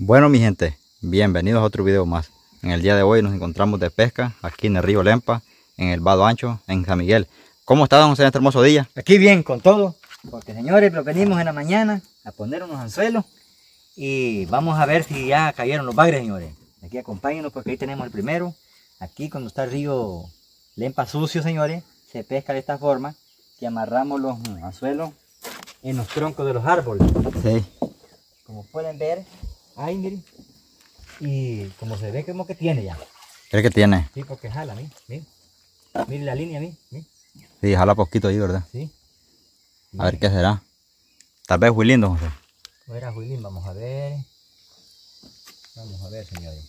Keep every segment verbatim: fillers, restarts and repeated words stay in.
Bueno mi gente, bienvenidos a otro video más. En el día de hoy nos encontramos de pesca aquí en el río Lempa, en el Vado Ancho, en San Miguel. ¿Cómo está don José en este hermoso día? Aquí bien con todo, porque señores, lo venimos en la mañana a poner unos anzuelos y vamos a ver si ya cayeron los bagres, señores. Aquí acompáñenos porque ahí tenemos el primero. Aquí cuando está el río Lempa sucio, señores, se pesca de esta forma, que amarramos los anzuelos en los troncos de los árboles. Sí. Como pueden ver, ahí miren, y como se ve como que tiene ya. ¿Qué que tiene? Sí, porque jala, miren, miren, miren la línea, miren, miren. Sí, jala poquito ahí, ¿verdad? Sí. A ver qué será. Tal vez muy lindo, José. Fuera Juilín, vamos a ver. Vamos a ver, señores.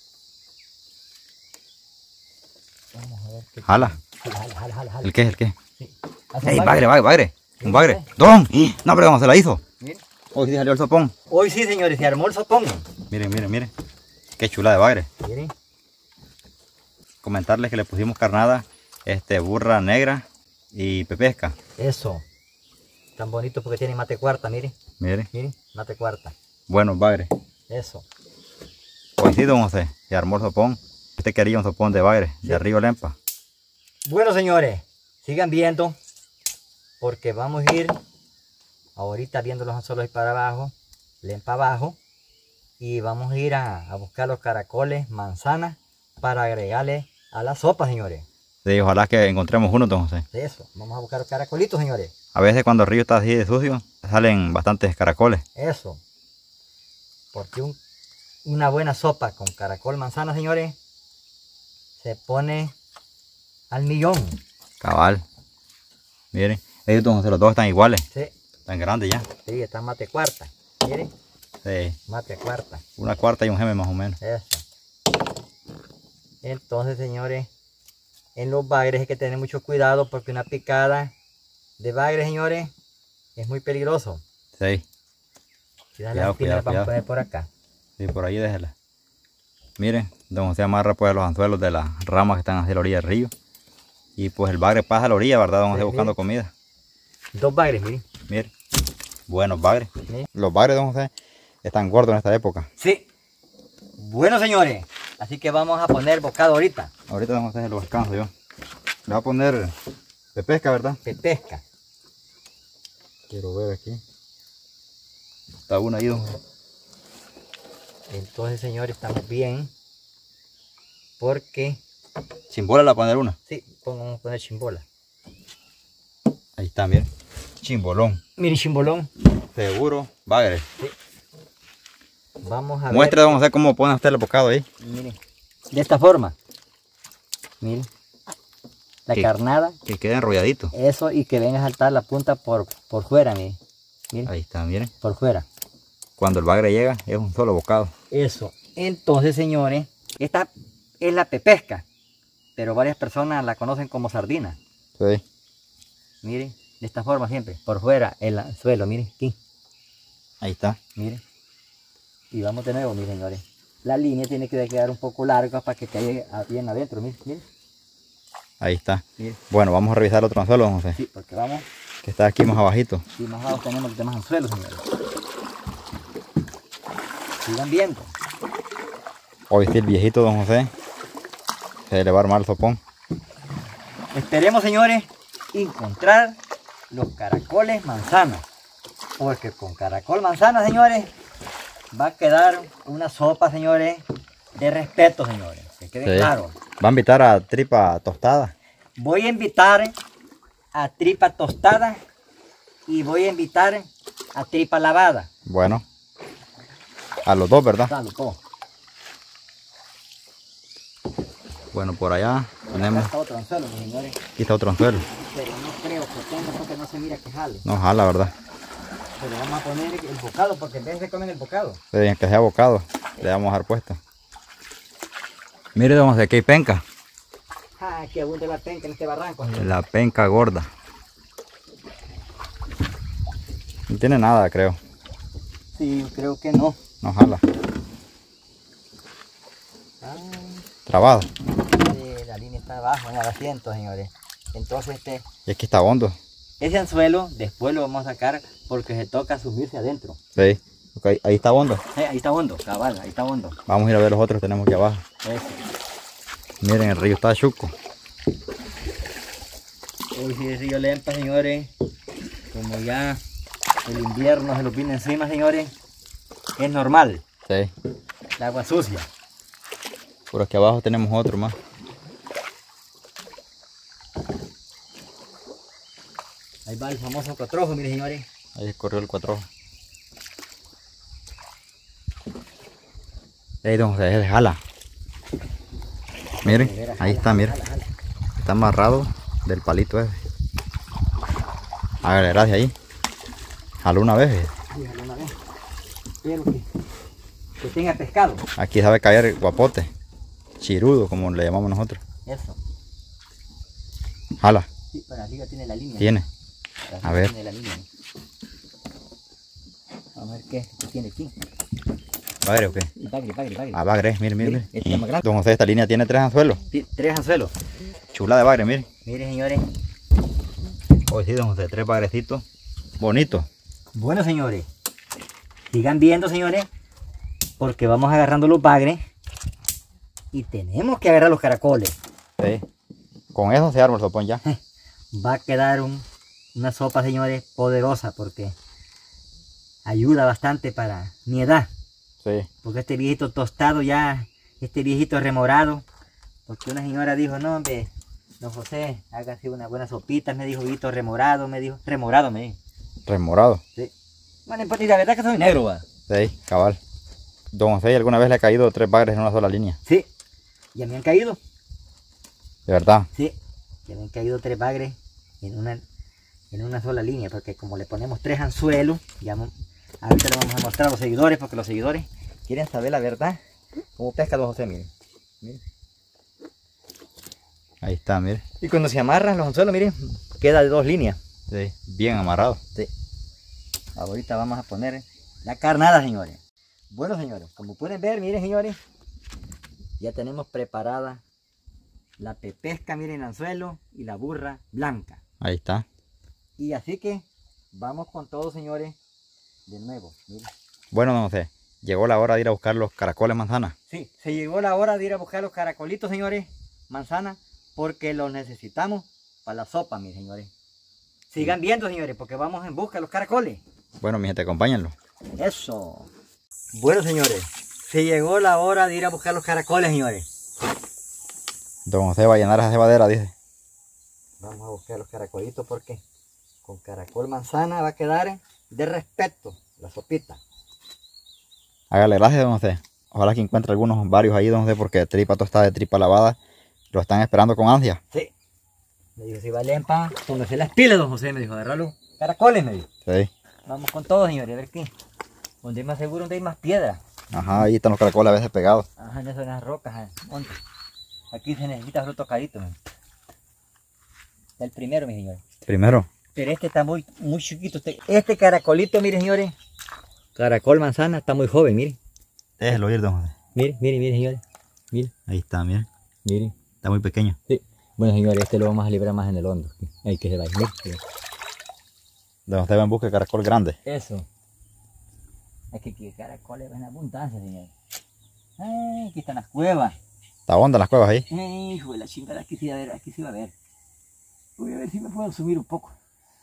Vamos a ver qué. Jala. Jala, jala, jala, jala, jala. ¿El qué? ¿El qué? Sí. ¡Ey, bagre, bagre, bagre! ¡Un bagre! ¡Don! No, pero ¿cómo se la hizo? Miren. Hoy sí salió el sopón. Hoy sí, señores, se armó el sopón. Miren, miren, miren. Qué chula de bagre. Miren. Comentarles que le pusimos carnada, este, burra negra y pepesca. Eso. Tan bonito porque tiene mate cuarta, miren. Miren. Miren, mate cuarta. Buenos bagre. Eso. Hoy sí, don José, se armó el sopón. Usted quería un sopón de bagre, Sí. de río Lempa. Bueno, señores, sigan viendo porque vamos a ir ahorita viendo los anzuelos ahí para abajo, Lempa abajo, y vamos a ir a, a buscar los caracoles, manzanas para agregarle a la sopa, señores. Sí, ojalá que encontremos uno, don José. Eso, vamos a buscar los caracolitos, señores. A veces cuando el río está así de sucio, salen bastantes caracoles. Eso. Porque un- una buena sopa con caracol manzana, señores, se pone al millón. Cabal. Miren, ellos don José, los dos están iguales. Sí, Están grandes ya. sí, está mate cuarta. Miren, Sí, mate cuarta. una cuarta y un geme más o menos. Eso. Entonces, señores, en los bagres hay que tener mucho cuidado porque una picada de bagre, señores, es muy peligroso. Sí, Quizás Cuidado, las espinas las cuidado, vamos a cuidado. poner por acá. sí, por ahí déjela. Miren, don José amarra pues los anzuelos de las ramas que están hacia la orilla del río. Y pues el bagre pasa a la orilla, ¿verdad, don José? Sí, Buscando sí. comida. Dos bagres, miren. Miren, buenos bagres. miren. Los bagres, don José, están gordos en esta época. Sí. Bueno, señores, así que vamos a poner bocado ahorita. Ahorita don José se lo descanso yo. Le voy a poner de pesca, ¿verdad? De pesca. Quiero ver aquí. Está uno ahí, don José. Entonces, señores, estamos bien. Porque, Chimbola le voy a poner una. sí, vamos a poner chimbola. Ahí está, miren. Chimbolón. Mire, chimbolón. Seguro, bagre. Vamos a Muestre, don José, cómo pone usted el bocado ahí. ver. Miren, de esta forma. Miren. La ¿Qué? carnada. Que quede enrolladito. Eso, y que venga a saltar la punta por, por fuera, miren. Miren, Ahí está, miren. por fuera. Cuando el bagre llega, es un solo bocado. Eso. Entonces, señores, esta es la pepesca. Pero varias personas la conocen como sardina. Sí. Miren, de esta forma siempre. Por fuera, el suelo, miren, aquí. Ahí está. Miren. Y vamos de nuevo, miren, señores. La línea tiene que quedar un poco larga para que quede bien adentro, miren, miren. Ahí está. Miren. Bueno, vamos a revisar el otro anzuelo, don José. Sí, porque vamos, Que está aquí más abajito. y más abajo tenemos los demás anzuelos, señores. Sigan viendo. Hoy sí el viejito don José se le va a armar el sopón. Esperemos, señores, encontrar los caracoles manzanas. Porque con caracol manzana, señores, va a quedar una sopa, señores, de respeto, señores. Que quede Sí. claro. Va a invitar a tripa tostada. Voy a invitar a tripa tostada y voy a invitar a tripa lavada. Bueno, a los dos, ¿verdad? Dalo, todo. Bueno, por allá Acá tenemos. está otro anzuelo, mis señores. Aquí está otro anzuelo. Pero no creo que tenga porque no se mira que jale. No jala, ¿verdad? Pero vamos a poner el bocado porque en vez de comer el bocado. Sí, que sea bocado, le vamos a dar puesto. Mire, don José, aquí hay penca. Ah, que abunde la penca en este barranco, señor. La penca gorda. No tiene nada, creo. Sí, creo que no. No jala. Ah, Trabado. sí, la línea está abajo en el asiento, señores. Entonces este, Y aquí está hondo. ese anzuelo después lo vamos a sacar porque se toca subirse adentro. Sí. Ok, ahí está hondo. Eh, ahí está hondo, cabal, ahí está hondo. Vamos a ir a ver los otros que tenemos aquí abajo. Eso. Miren, el río está chuco. Hoy sí el río Lempa, señores. Como ya el invierno se nos viene encima, señores. Es normal. Sí. El agua sucia. Por aquí abajo tenemos otro más. Ahí va el famoso cuatrojo, miren, señores. Ahí corrió el cuatrojo. Ahí don José se jala. Miren, ahí está, miren. Está amarrado del palito ese. Hágale gracias ahí. Jaló una vez. eh. Sí, jaló una vez. Pero que, que tenga pescado. Aquí sabe caer guapote. Chirudo, como le llamamos nosotros. Eso. Jala. Sí, para arriba tiene la línea. Tiene. Para A arriba ver. tiene la línea. Vamos a ver qué, qué tiene aquí. ¿Bagre o qué? Y bagre, bagre, bagre. Ah, bagre, miren, miren. Mire, miren. este es más grande. Don José, esta línea tiene tres anzuelos. Sí, tres anzuelos. Chula de bagre, miren. Miren, señores. Hoy sí, don José, tres bagrecitos. Bonitos. Bueno, señores. Sigan viendo, señores. Porque vamos agarrando los bagres. Y tenemos que agarrar los caracoles. Sí. Con eso se arma el sopón ya. Va a quedar un, una sopa, señores, poderosa. Porque ayuda bastante para mi edad. Sí. Porque este viejito tostado ya, este viejito remorado. Porque una señora dijo, no, hombre, don José, hágase una buena sopita, me dijo, viejito remorado, me dijo, remorado me dijo. Remorado. Sí. Bueno, pues, y la verdad que soy negro, va. Sí, cabal. Don José, ¿alguna vez le ha caído tres bagres en una sola línea? Sí, ya me han caído, De verdad. sí, ya me han caído tres bagres en una, en una sola línea, porque como le ponemos tres anzuelos, ya mo- ahorita le vamos a mostrar a los seguidores, porque los seguidores quieren saber la verdad, cómo pesca don José, miren. Miren. Ahí está, mire. Y cuando se amarran los anzuelos, miren, queda de dos líneas. Sí, bien amarrado. Sí. Ahorita vamos a poner la carnada, señores. Bueno, señores, como pueden ver, miren, señores, ya tenemos preparada la pepesca, miren, el anzuelo y la burra blanca. Ahí está. Y así que vamos con todo, señores, de nuevo. Miren. Bueno, don José, llegó la hora de ir a buscar los caracoles manzana. Sí, se llegó la hora de ir a buscar los caracolitos, señores, manzana, porque los necesitamos para la sopa, mis señores. Sigan viendo, señores, porque vamos en busca de los caracoles. Bueno, mi gente, acompáñenlo. Eso. Bueno, señores, se llegó la hora de ir a buscar los caracoles, señores. Don José va a llenar esa cebadera, dice. Vamos a buscar los caracolitos porque con caracol manzana va a quedar de respeto la sopita. Hágale gracias, don José. Ojalá que encuentre algunos, varios ahí, don José, porque tripa tostada de tripa lavada. Lo están esperando con ansia. Sí. Me dijo, si va Lempa, póngase las pilas, don José, me dijo, agarrarlo. Caracoles, me dijo. Sí. Vamos con todo, señores, a ver qué. Donde hay más seguro, donde hay más piedra. Ajá, ahí están los caracoles a veces pegados. Ajá, en esas rocas. ¿Dónde? Aquí se necesita otro tocadito. El primero, mi señores. Primero. Pero este está muy, muy chiquito. Este, este caracolito, miren, señores. Caracol manzana, está muy joven, miren. Déjelo ir, don José. Miren, miren, miren, señores. Miren, Ahí está, miren. miren. Está muy pequeño. Sí. Bueno, señores, este lo vamos a librar más en el hondo. Ahí que se va. Miren. Don José va en busca de caracol grande. Eso. Es que aquí caracoles en abundancia, señores. Ay, aquí están las cuevas. Está honda las cuevas ahí. Ay, hijo de la chingada, aquí sí va a ver, aquí sí va a ver. Voy a ver si me puedo subir un poco.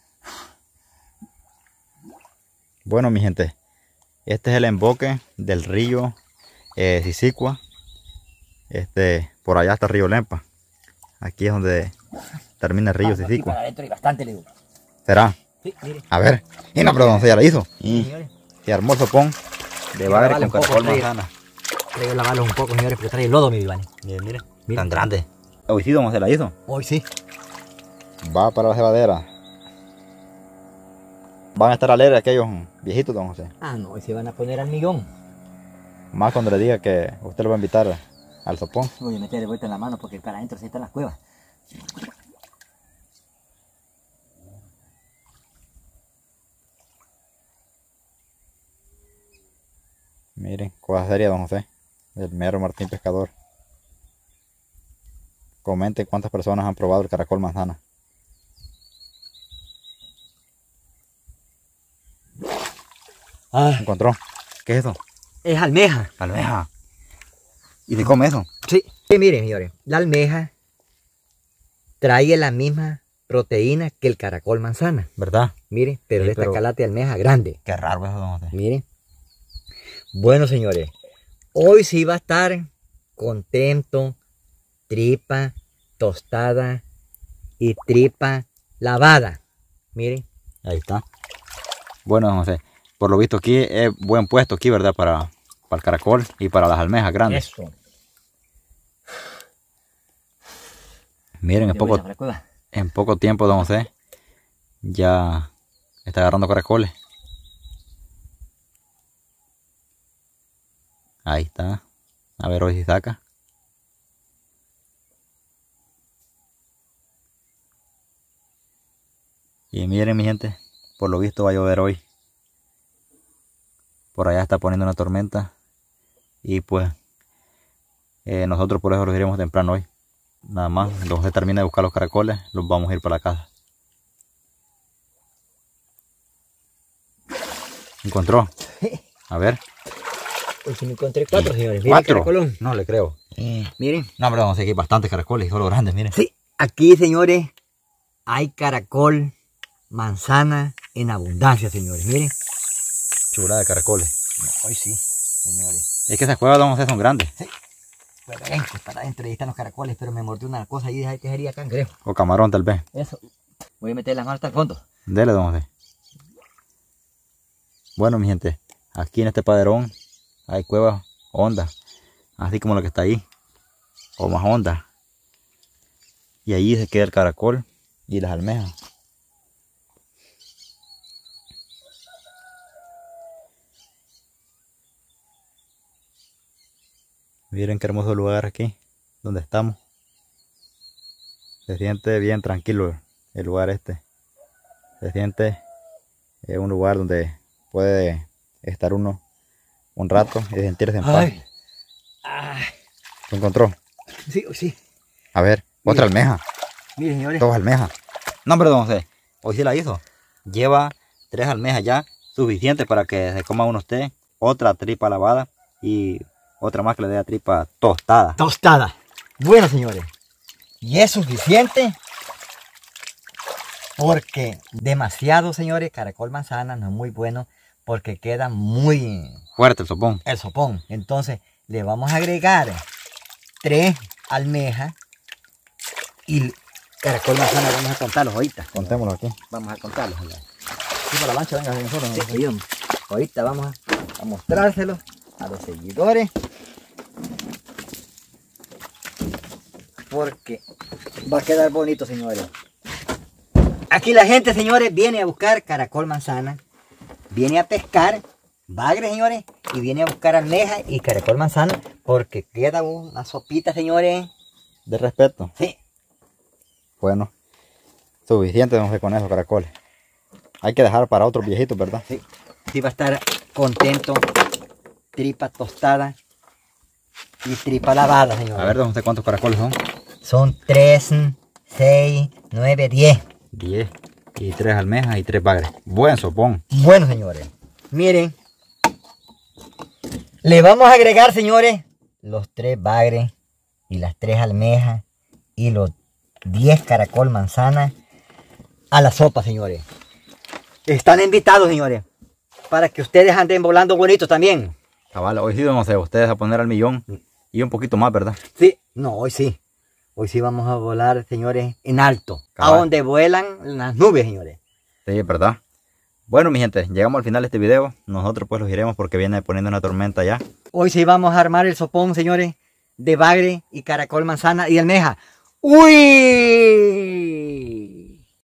Bueno, mi gente, este es el emboque del río eh, Sisicua. Este, por allá está el río Lempa. Aquí es donde termina el río Ah, aquí Sisicua. para adentro hay bastante, le digo. ¿Será? Sí, mire. A ver. Y no, pero don José ya la hizo. Y Señores, se armó el sopón de que bagre lavarlo con un poco, caracol trae- manzana. Traigo que lavarlos un poco, señores, porque trae lodo, mi Vivani. Miren, miren. Mire. Tan grande. Hoy sí, don José la hizo. Hoy sí. Va para la cebadera. Van a estar alegres aquellos viejitos, don José. Ah, no, hoy se van a poner al millón. Más cuando le diga que usted lo va a invitar al sopón. Voy a meter de vuelta en la mano porque para adentro sí están las cuevas. Miren, cosa seria, don José. El mero Martín Pescador. Comenten cuántas personas han probado el caracol manzana. Ah, ¿Encontró? ¿Qué es eso? Es almeja. Almeja. ¿Y se come eso? Sí. Sí, miren, señores, la almeja trae la misma proteína que el caracol manzana. ¿Verdad? Miren, pero Sí, de esta pero- calate de almeja grande. Qué raro eso, don José. Miren. Bueno, señores, hoy sí va a estar contento, tripa tostada y tripa lavada. Miren. Ahí está. Bueno, don José, por lo visto aquí es buen puesto aquí, ¿verdad? Para, para el caracol y para las almejas grandes. Eso. Miren, en Yo voy poco, a la cueva. en poco tiempo, don José, ya está agarrando caracoles. Ahí está. A ver hoy si saca. Y miren, mi gente, por lo visto va a llover hoy. Por allá está poniendo una tormenta. Y pues eh, nosotros por eso los iremos temprano hoy. Nada más, don José termina de buscar los caracoles, los vamos a ir para la casa. ¿Encontró? A ver. Hoy sí me encontré cuatro, señores. Miren, ¿Cuatro? caracolón. No le creo. Miren. No, pero vamos a seguir bastantes caracoles, solo grandes, miren. Sí, aquí, señores, hay caracol, manzana en abundancia, señores. Miren. Chulada de caracoles. No, hoy sí, señores. Es que esas cuevas, don José, son grandes. Para adentro, para adentro, ahí están los caracoles, pero me mordió una cosa y dije que sería cangrejo. O camarón, tal vez. Eso. Voy a meter las manos hasta el fondo. Dele, don José. Bueno, mi gente, aquí en este paderón hay cuevas hondas, así como la que está ahí, o más hondas. Y allí se queda el caracol y las almejas. Miren qué hermoso lugar aquí, donde estamos. Se siente bien tranquilo el lugar este. Se siente eh, un lugar donde puede estar uno un rato y sentirse en paz. Ay. Ay. ¿Lo encontró? Sí, sí. A ver, otra almeja. Miren, señores. Dos almejas. No, hombre, don José, hoy sí la hizo. Lleva tres almejas ya, suficiente para que se coma uno usted. Otra tripa lavada y otra más que le dé a tripa tostada. Tostada. Bueno, señores. Y es suficiente porque demasiado, señores, caracol manzana no es muy bueno porque queda muy Fuerte el sopón. el sopón. Entonces le vamos a agregar tres almejas y caracol manzana. Vamos a contarlos ahorita. Contémoslo aquí. Vamos a contarlos. Allá. Sí, para la lancha, venga, nosotros. Sí, oye, ahorita vamos a, a mostrárselos a los seguidores porque va a quedar bonito, señores. Aquí la gente, señores, viene a buscar caracol manzana, viene a pescar bagre, señores, y viene a buscar almeja y caracol manzana porque queda una sopita, señores. De respeto. Sí. Bueno, suficiente, don José, con esos caracoles. Hay que dejar para otros viejitos, ¿verdad? Sí, sí va a estar contento. Tripa tostada y tripa lavada, señor. A ver, don José, ¿cuántos caracoles son? Son tres, seis, nueve, diez. diez. Y tres almejas y tres bagres. Buen sopón. Bueno, señores, miren. Le vamos a agregar, señores, los tres bagres y las tres almejas y los diez caracol manzana a la sopa, señores. Están invitados, señores, para que ustedes anden volando bonitos también. Cabal, hoy sí, don José, ustedes a poner al millón y un poquito más, ¿verdad? Sí, no, hoy sí. Hoy sí vamos a volar, señores, en alto. Cabal. A donde vuelan las nubes, señores. Sí, es verdad. Bueno, mi gente, llegamos al final de este video. Nosotros pues los iremos porque viene poniendo una tormenta ya. Hoy sí vamos a armar el sopón, señores, de bagre y caracol manzana y almeja. ¡Uy!